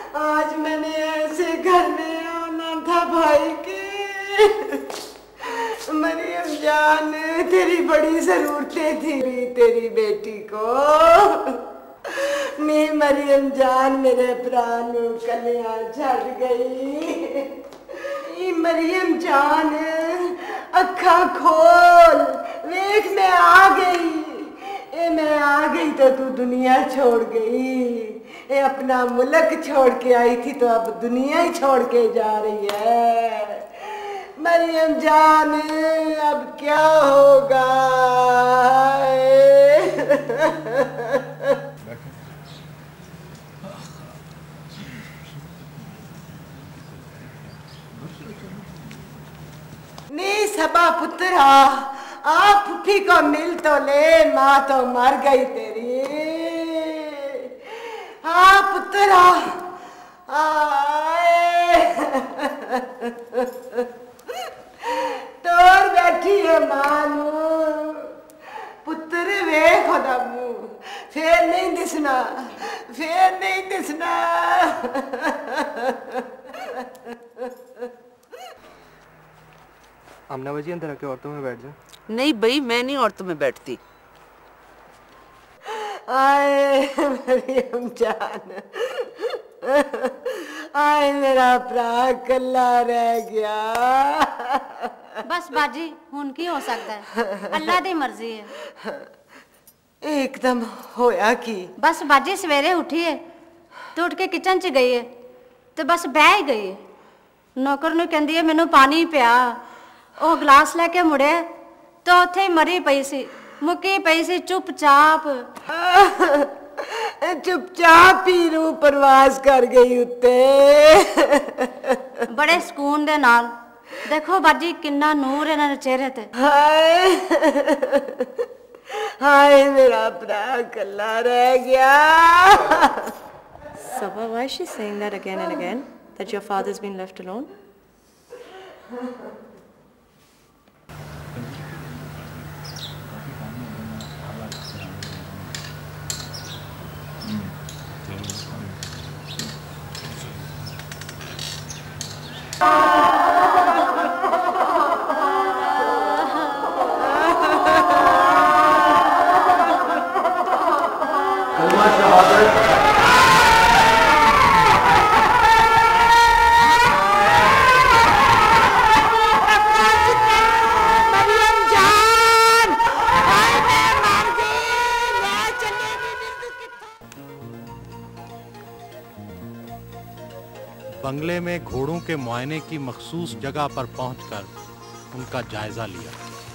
आज मैंने ऐसे घर में आना था भाई के। मरियम जान, तेरी बड़ी जरूरतें थी तेरी बेटी को। नहीं मरियम जान, मेरे प्राण कलियां झड़ गई। मरियम जान, अखा खोल, वेख मैं आ गई। मैं आ गई तो तू दुनिया छोड़ गई। अपना मुल्क छोड़ के आई थी तो अब दुनिया ही छोड़ के जा रही है। मरियम जान, अब क्या होगा? नी सबा पुत्रा, आप फुफी को मिल तो ले, माँ तो मर गई तेरी। हाँ पुत्रा, तोर बैठी है मानू। पुत्र वे खुदा मुँह फिर नहीं दिसना, फिर नहीं दिसना। आमना बाजी अंदर आके औरतों में बैठ जाओ। नहीं भाई, मैं नहीं औरतों में बैठती। आए मरियम जान, आए मेरा भरा कल्ला रह गया। बस बाजी हुन की हो सकता है, अल्लाह दी मर्जी है। एकदम होया की बस बाजी सवेरे उठी है तो उठ के किचन च गई है तो बस बह ही गई है। नौकर नूं कहंदी है मैनू पानी पिया। ਉਹ ਗਲਾਸ ਲੈ ਕੇ ਮੁੜਿਆ तो ਉੱਥੇ ਹੀ ਮਰੀ ਪਈ ਸੀ, ਮੁੱਕੀ ਪਈ ਸੀ ਚੁੱਪਚਾਪ। ਚੁੱਪਚਾਪ ਹੀ ਰੂ ਪ੍ਰਵਾਸ ਕਰ ਗਈ ਉੱਤੇ ਬੜੇ ਸਕੂਨ ਦੇ ਨਾਲ। ਦੇਖੋ ਬਾਜੀ ਕਿੰਨਾ ਨੂਰ ਇਹਨਾਂ ਦੇ ਚਿਹਰੇ ਤੇ। ਹਾਏ ਹਾਏ ਮੇਰਾ ਭਰਾ ਕੱਲਾ ਰਹਿ ਗਿਆ। Sabah, why is she saying that again and again, that your father's been left alone? बंगले में घोड़ों के मुआयने की मखसूस जगह पर पहुंचकर उनका जायजा लिया।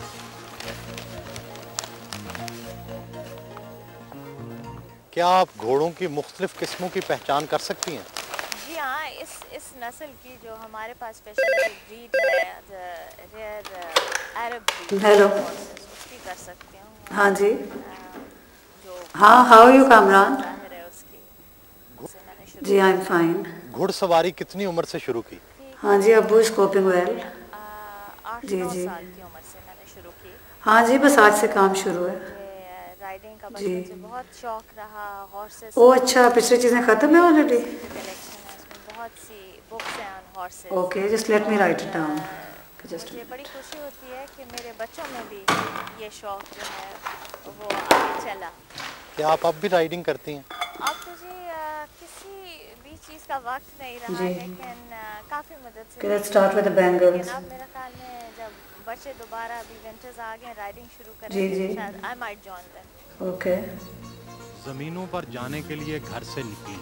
क्या आप घोड़ों की मुख्तलिफ किस्मों की पहचान कर सकती हैं? जी हाँ, इस नस्ल की जो हमारे पास स्पेशल ब्रीड है, रेयर अरब ब्रीड, हेलो, उसकी कर सकती हूँ। हाँ जी, जो हाँ, हाउ आर यू कामरान? उसकी जी आई एम फाइन। घुड़सवारी कितनी उम्र से शुरू की? हाँ जी, अब्बू इज कोपिंग वेल। 8-9 साल की उम्र से मैंने शुरू की। हाँ जी, बस आज से काम शुरू है। राइडिंग का बचपन से बहुत शौक रहा। हॉर्सेस। ओह अच्छा, पिछली चीजें खत्म है ऑलरेडी? कलेक्शन है, उसमें बहुत सी बुक्स हैं on horses. Okay, just let me write it down. मुझे बड़ी खुशी होती है कि मेरे बच्चों में भी ये शौक जो है वो आगे चला। क्या आप अब भी राइडिंग करती हैं? अब तो जी किसी भी चीज़ का वक्त नहीं रहा, लेकिन काफ़ी मदद से। Let's start with the bangles. अब मेरा ख्याल में जब बच्चे दोबारा अभी विंटर्स आ गए, राइडिंग शुरू जी करेंगे, जी, शायद I might join them. Okay. जमीनों पर जाने के लिए घर से निकली।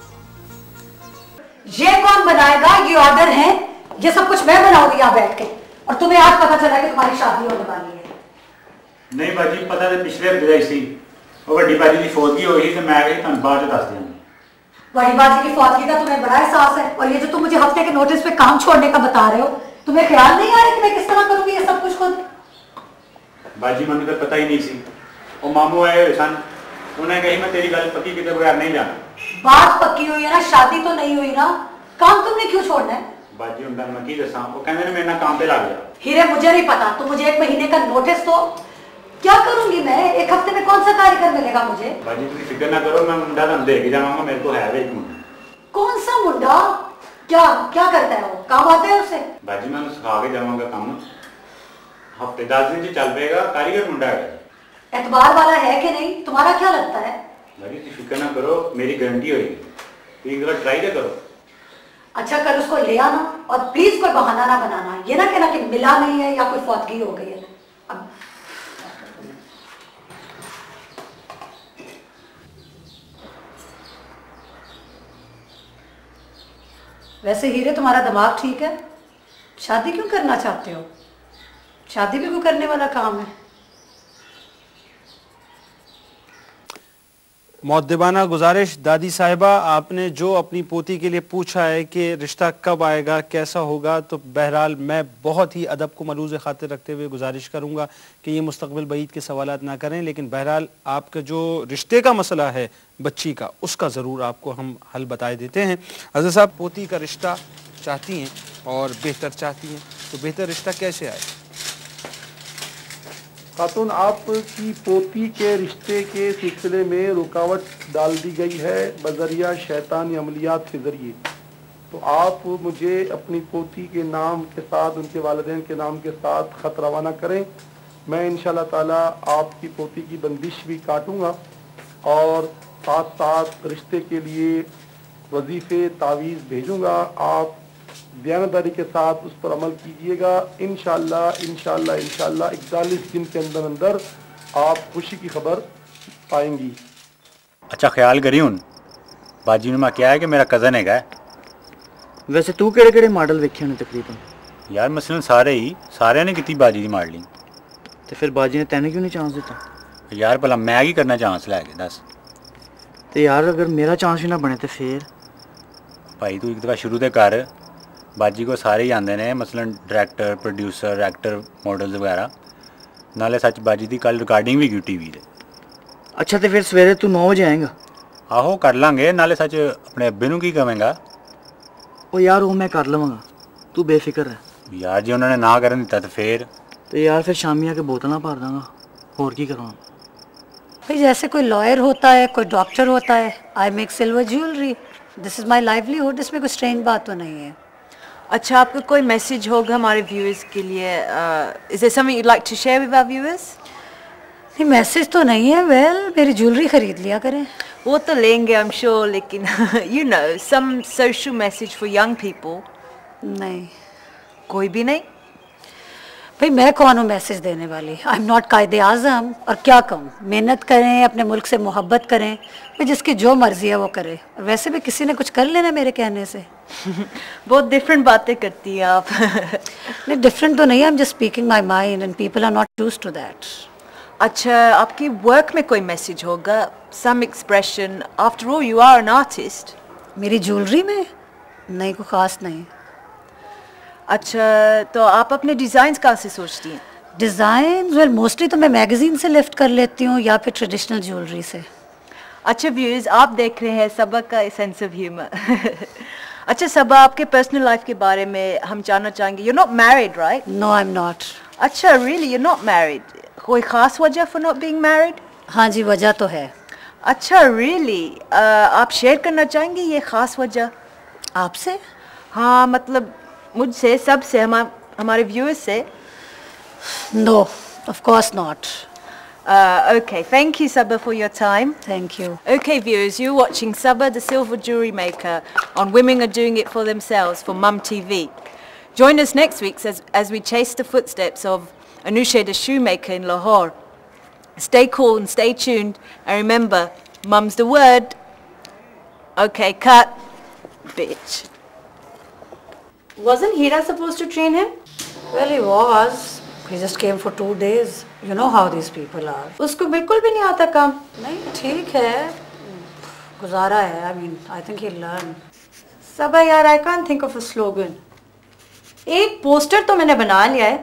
ये कौन बनाएगा? ये ऑर्डर है, ये सब कुछ मैं बनाऊंगी यहाँ बैठ के, और तुम्हें आज पता चला कि तुम्हारी शादी होने वाली है। नहीं बाजी, पता तो पिछले हफ्ते ही सी, वो बड़ी बाजी की फौतगी हुई तो मैं गई तुम बाद दस दिया। बड़ी बाजी की फौतगी का तुम्हें बड़ा एहसास है, और ये जो तुम मुझे हफ्ते के नोटिस पे काम छोड़ने का बता रहे हो, तुम्हें ख्याल नहीं आ रहा कि मैं किस तरह करूंगी ये सब कुछ खुद? बाजी मन तो पता ही नहीं सी, वो मामू आए हुए सन, उन्हें कही मैं तेरी गल पक्की किए बगैर नहीं जाना। बात पक्की हुई है ना, शादी तो नहीं हुई ना, काम तुमने क्यों छोड़ना है? बाजी उनका मैं की दसा, वो कहने ने मेरे काम पे ला गया। हीरे मुझे नहीं पता, तुम मुझे 1 महीने का नोटिस दो, क्या करूंगी मैं? 1 हफ्ते में कौन सा कार्यक्रम मिलेगा मुझे? बाजी तुम फिक्र ना करो, मैं मुंडा तुम दे के जाऊंगा, मेरे को है एक मुंडा। कौन सा मुंडा? क्या क्या करता है वो? काम आता है उसे? बाजी मैं सिखा के जाऊंगा काम, हफ्ते 10 दिन से चल पेगा, कारीगर मुंडा है। एतबार वाला है कि नहीं? तुम्हारा क्या लगता है? बाजी तुम फिक्र ना करो, मेरी गारंटी होगी, तो एक बार ट्राई तो करो। अच्छा कल उसको ले आना और प्लीज कोई बहाना ना बनाना, ये ना कहना कि मिला नहीं है या कोई फौतगी हो गई है। अब वैसे हीरे तुम्हारा दिमाग ठीक है? शादी क्यों करना चाहते हो? शादी भी कोई करने वाला काम है? मुअद्दिबाना गुजारिश दादी साहिबा, आपने जो अपनी पोती के लिए पूछा है कि रिश्ता कब आएगा, कैसा होगा, तो बहरहाल मैं बहुत ही अदब को मलूज़ खातिर रखते हुए गुजारिश करूंगा कि ये मुस्तक़बिल बईद के सवालात ना करें, लेकिन बहरहाल आपका जो रिश्ते का मसला है बच्ची का, उसका ज़रूर आपको हम हल बताए देते हैं। हज़रत साहब, पोती का रिश्ता चाहती हैं और बेहतर चाहती हैं, तो बेहतर रिश्ता कैसे आए? खातून, आपकी पोती के रिश्ते के सिलसिले में रुकावट डाल दी गई है बजरिया शैतानी अमलियात के ज़रिए। तो आप मुझे अपनी पोती के नाम के साथ, उनके वालिदैन के नाम के साथ ख़त रवाना करें। मैं इंशाअल्लाह ताला आपकी पोती की बंदिश भी काटूँगा और साथ साथ रिश्ते के लिए वजीफ़े तावीज़ भेजूँगा। आप दयानतदारी के साथ उस पर अमल कीजिएगा। इंशाअल्लाह 41 दिन के अंदर अंदर आप खुशी की खबर पाएंगी। अच्छा ख्याल करी हूँ बाजी ने मैं क्या है कि मेरा कज़न है। वैसे तू केड़े केड़े मॉडल वेखे ने तकरीबन? यार मसलन सारे ने कितनी बाजी की मॉडलिंग, तो फिर बाजी ने तैने क्यों नहीं चांस दिता? यार भला मैं की करना चांस लैके दस। तो यार अगर मेरा चांस ही ना बने तो फिर भाई तू एक दफ़ा शुरू तो कर। बाजी को सारे ही आते हैं, मसलन डायरैक्टर, प्रोड्यूसर, एक्टर, मॉडल्स वगैरह। नाले सच बाजी की कल रिकॉर्डिंग भी की टीवी से। अच्छा तो फिर सवेरे तू 9 बजे आएगा? आहो कर लांगे। नाले सच अपने अब्बे नूं की कवेंगा? ओ यार वो मैं कर लवांगा, तू बेफिक्र है। यार जी उन्होंने ना करन दिता तो यार फिर शामी आके बोतल भर दांगा, होर की करवां। भाई जैसे कोई लॉयर होता है, कोई डॉक्टर होता है, I make silver jewellery, this is my livelihood, इसमें कोई स्ट्रेंज बात तो नहीं है। अच्छा आपका कोई मैसेज होगा हमारे व्यूअर्स के लिए? Is there something you'd like to share with our viewers? नहीं मैसेज तो नहीं है, वेल मेरी ज्वेलरी खरीद लिया करें। वो तो लेंगे आई एम श्योर, लेकिन you know some social message for young people? नहीं कोई भी नहीं। भाई मैं कौन हूँ मैसेज देने वाली? आई एम नॉट कायदे आज़म। और क्या कहूँ, मेहनत करें, अपने मुल्क से मोहब्बत करें, भाई जिसकी जो मर्जी है वो करे। और वैसे भी किसी ने कुछ कर लेना मेरे कहने से। बहुत डिफरेंट बातें करती हैं आप। नहीं डिफरेंट तो नहीं है, I am just speaking my mind and people are not used to that. अच्छा आपकी वर्क में कोई मैसेज होगा, some expression? After all you are an artist. मेरी ज्वेलरी में नहीं, कोई ख़ास नहीं। अच्छा तो आप अपने डिज़ाइंस कहाँ से सोचती हैं? डिज़ाइन वेल मोस्टली तो मैं मैगजीन से लिफ्ट कर लेती हूँ या फिर ट्रेडिशनल ज्वेलरी से। अच्छा व्यूअर्स आप देख रहे हैं सबा का सेंस ऑफ ह्यूमर। अच्छा सबा, आपके पर्सनल लाइफ के बारे में हम जानना चाहेंगे। You not married right? No I am not. अच्छा रियली यू नॉट मैरिड? कोई ख़ास वजह फॉर नॉट बीइंग मैरिड? हाँ जी वजह तो है। अच्छा रियली आप शेयर करना चाहेंगे ये ख़ास वजह आपसे? हाँ मतलब मुझसे, सबसे, हमारे व्यूअर्स से। No of course not. Okay, thank you Sabah for your time. Thank you. Okay viewers, you're watching Sabah the Silver Jewelry Maker on Women Are Doing It For Themselves for Mum TV. Join us next week as we chase the footsteps of Anusha the shoemaker in Lahore. Stay cool and stay tuned, and remember, Mum's the word. Okay, cut. Bitch. Wasn't Hira supposed to train him? Well, he was. He just came for 2 days. You know how these people are. उसको बिल्कुल भी नहीं आता काम? नहीं ठीक है, गुजारा है। I mean, I think he'll learn. सबा यार, I can't think of a slogan. एक पोस्टर तो मैंने बना लिया है,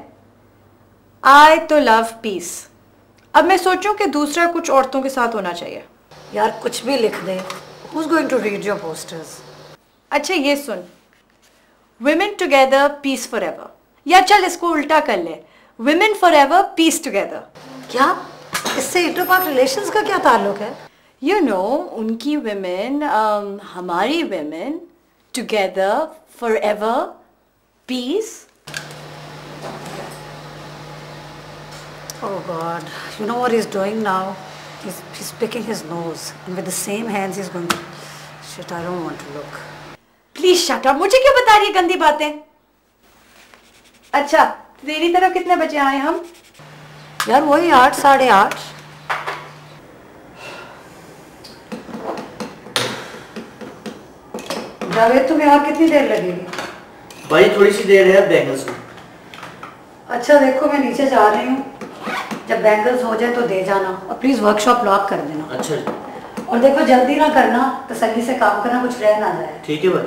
I तो love peace. अब मैं सोचूं कि दूसरा कुछ औरतों के साथ होना चाहिए। यार कुछ भी लिख दे। Who's going to read your posters? अच्छा ये सुन, Women together, peace forever. या चल इसको उल्टा कर ले, Women forever, peace together. क्या? इससे इंटर पार्ट रिलेशंस का क्या ताल्लुक है? You know, उनकी women, हमारी women, together, forever, peace. Oh God, you know what he's doing now? He's picking his nose, and with the same hands he's going to... Shit, I don't want to look. Please shut up. मुझे क्यों बता रही है गंदी बातें? अच्छा, तेरी तरफ कितने बजे आए हम? यार वही 8, 8:30. जावेद तुम्हें और कितनी देर लगेगी? भाई थोड़ी सी देर है बैंगल्स में। अच्छा देखो मैं नीचे जा रही हूँ, जब बैंगल्स हो जाए तो दे जाना और प्लीज वर्कशॉप लॉक कर देना। अच्छा जी। और देखो जल्दी ना करना, तसल्ली से काम करना, कुछ रह ना जाए। ठीक है भाई।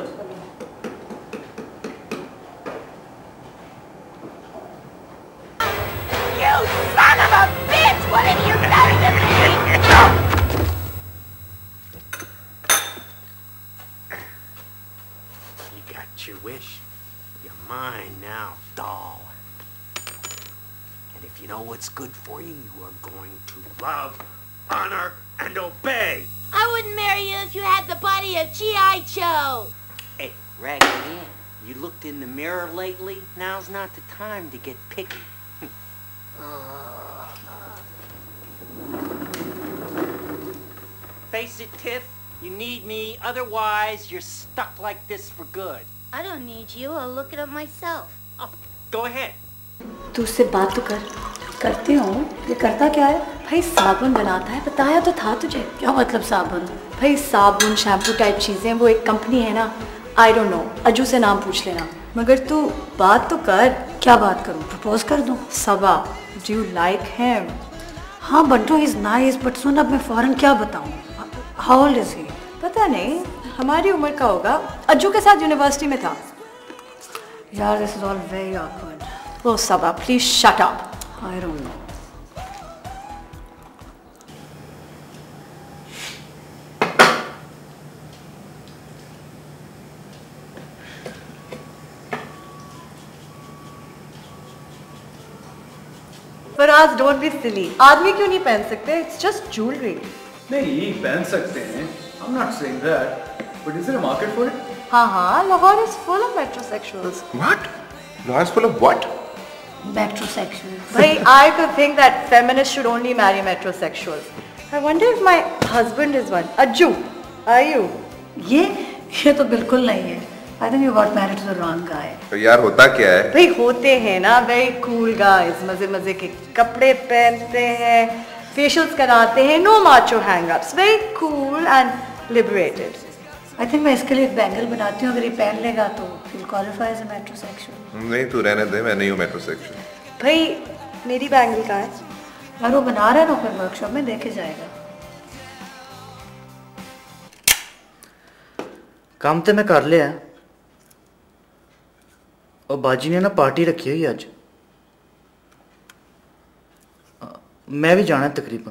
You son of a bitch! What have you done to me? You got your wish. You're mine now, doll. And if you know what's good for you, you are going to love, honor, and obey. I wouldn't marry you if you had the body of G.I. Joe. Hey, Raggedy Ann, you looked in the mirror lately? Now's not the time to get picky. Face it, Tiff, you need me, otherwise you're stuck like this for good. I don't need you. I'll look it up myself. Oh, go ahead. तू उससे बात तो कर। करती हूँ। ये करता क्या है? भाई साबुन बनाता है, बताया तो था तुझे। क्या मतलब साबुन? भाई साबुन शैम्पू टाइप चीजें, वो एक कंपनी है ना, आई डोंट नो, अजू से नाम पूछ लेना। मगर तू बात तो कर। क्या बात करूँ? प्रपोज कर दूँ? Saba, do you like him? हाँ बंटू इज नाइस, बट सुन अब मैं फौरन क्या बताऊँ? How old is he? पता नहीं, हमारी उम्र का होगा, अज्जू के साथ यूनिवर्सिटी में था। यार this is all very awkward. Oh Saba please shut up. I don't know. Faraz don't be silly. आदमी क्यों नहीं पहन सकते? It's just jewellery. नहीं पहन सकते हैं, I'm not saying that, but is there a market for it? हाँ, Lahore is full of metrosexuals. What? Lahore is full of what? Metrosexuals. Bhai, I could think that feminists should only marry metrosexuals. I wonder if my husband is one. Ajju, are you? ये तो बिल्कुल नहीं है। I think you got married to the wrong guy. तो यार होता क्या है? भाई होते हैं ना very cool guys, मजे मजे के कपड़े पहनते हैं, facials कराते हैं, no macho hang-ups, very cool and liberated. I think मैं इसके लिए एक बैंगल बनाती हूँ, अगर ये पहन लेगा तो he'll qualify as a metrosexual. नहीं तू रहने दे, मैं नहीं हूँ metrosexual. भाई मेरी बैंगल कहाँ है? यार वो बना रहा है ना, फिर वर्कशॉप में देखे जाएगा। काम तो मैं कर लिया, और बाजी ने ना पार्टी रखी हुई आज, मैं भी जाना है तकरीबन।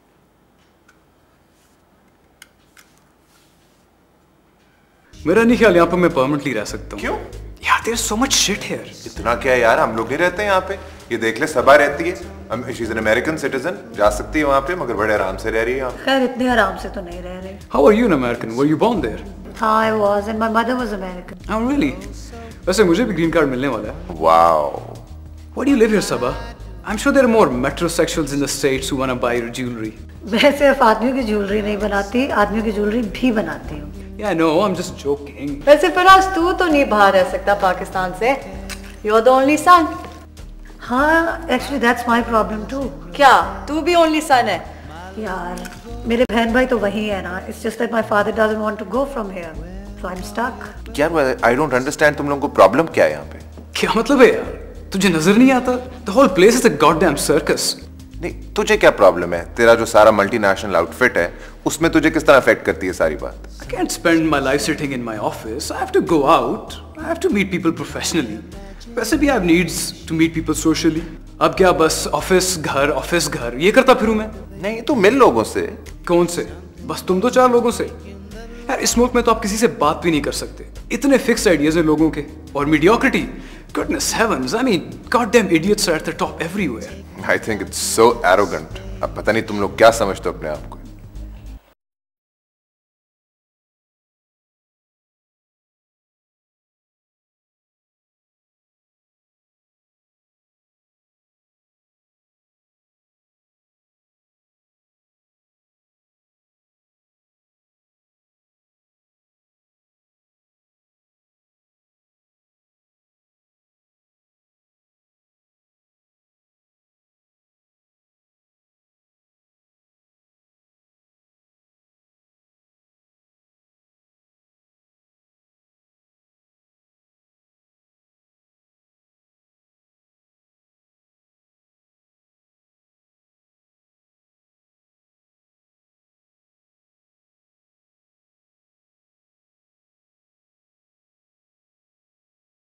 मेरा नहीं ख्याल यहाँ पे मैं परमानेंटली रह सकता हूँ। क्यों? यार there is so much shit here. इतना क्या है यार, हम लोग नहीं रहते यहाँ पे। ये देख ले, सबा रहती है, she is an American citizen, जा सकती है वहाँ पे, मगर बड़े आराम से रह रही है यहाँ। खैर इतने आराम से तो नहीं रह रहे। How are you an American? Were you born there? हाँ I was, and my mother was American. Oh really? वैसे मुझे भी ग्रीन कार्ड मिलने वाला है। Wow. Why do you live here Saba? I'm sure there are more metrosexuals in the States who want to buy your jewelry. मैं सिर्फ आदमियों की ज्वेलरी नहीं बनाती, आदमियों की ज्वेलरी भी बनाती हूँ। Yeah, I know, I'm just joking. वैसे फराज तू तो नहीं बाहर रह सकता पाकिस्तान से। You're the only son. हाँ, actually that's my problem too. क्या? तू भी only son है? यार, मेरे बहन भाई तो वही है ना। It's just that my father doesn't want to go from here, so I'm stuck. यार, I don't understand, तुम लोगों को प्रॉब्लम क्या है यहाँ पे? क्या मतलब है यार? तुझे नजर नहीं आता? The whole place is a goddamn circus. नहीं, तुझे क्या प्रॉब्लम है? तेरा जो सारा मल्टीनेशनल आउटफिट है, उसमें तुझे किस तरह अफेक्ट करती है सारी बात? I can't spend my life sitting in my office. I have to go out. I have to meet people professionally. वैसे भी I have needs to meet people socially. अब क्या बस ऑफिस घर ये करता फिरूं मैं? नहीं, तू मिल लोगों से। कौन से? बस तुम दो चार लोगों से। यार इस मुल्क में तो आप किसी से बात भी नहीं कर सकते। इतने फिक्स आइडियाज हैं लोगों के, और mediocrity. Goodness heavens, I mean, goddamn idiots are at the top everywhere. I think it's so arrogant. अब पता नहीं तुम लोग क्या समझते हो अपने आप को।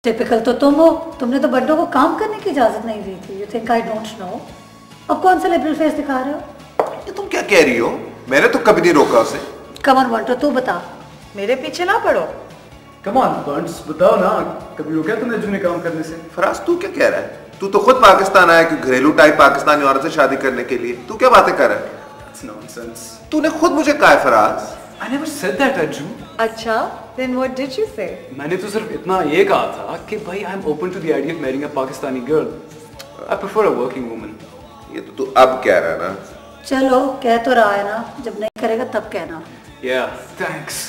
टिपिकल तो तुम हो, तुमने तो बड्डों को काम करने की इजाजत नहीं दी थी। You think I don't know? अब कौन सा लिबरल फेस दिखा रहे हो? ये तुम क्या कह रही हो? मैंने तो कभी नहीं रोका उसे। कम ऑन बंटो, तू बता। मेरे पीछे ना पड़ो। कम ऑन बंट्स, बताओ ना, कभी रोका तुमने जूने काम करने से? फराज तू क्या कह रहा है? तू तो खुद पाकिस्तान आया कि घरेलू टाइप पाकिस्तानी औरत से शादी करने के लिए। तू क्या बातें कर रहा है? It's nonsense. तूने खुद मुझे कहा है Faraz. I never said that, Ajju. अच्छा, then what did you say? मैंने तो सिर्फ इतना ये कहा था कि भाई I am open to the idea of marrying a Pakistani girl. I prefer a working woman. ये तो तू अब कह रहा है ना? चलो कह तो रहा है ना, जब नहीं करेगा तब कहना। Yeah, thanks.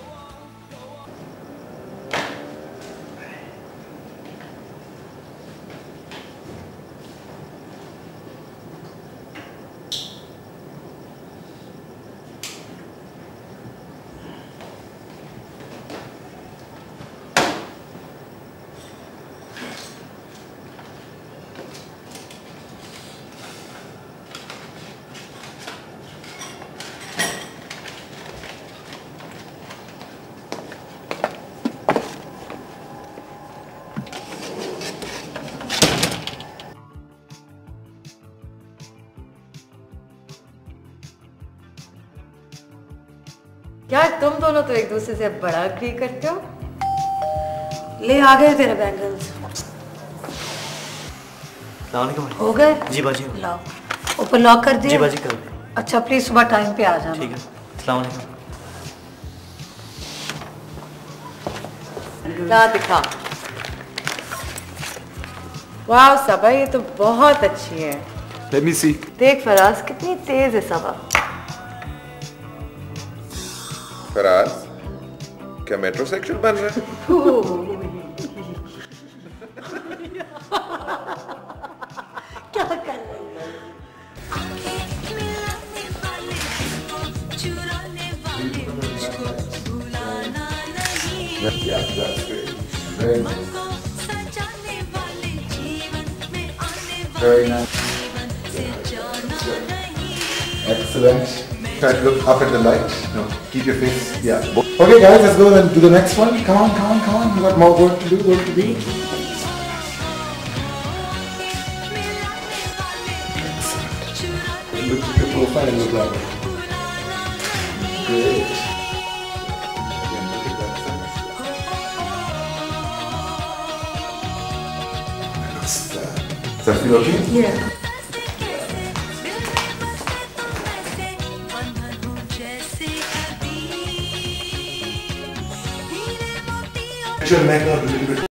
क्या तुम दोनों तो एक दूसरे से बड़ा अग्री करते हो? ले आ गए तेरे बैंगल्स। हो गए? जी बाजी। लाओ, ऊपर लॉक कर दिया? जी बाजी कर दिया। अच्छा प्लीज सुबह टाइम पे आ जाना। ठीक है, अस्सलाम वालेकुम। ला दिखा। वाह सबा, ये तो बहुत अच्छी है। Let me see. देख फराज, कितनी तेज है सबा। फराज, क्या मेट्रोसेक्सुअल बन रहा है? क्या कर रहे हो? Very nice. Excellent. Try to look up at the light. No, keep your face. Yeah. Okay, guys, let's go and do the next one. Come on, come on, come on. We got more work to do. Work to do. Excellent. Look at your profile and look like it. Great. Again, look at that. Does that feel okay? Yeah. Your makeup a little bit.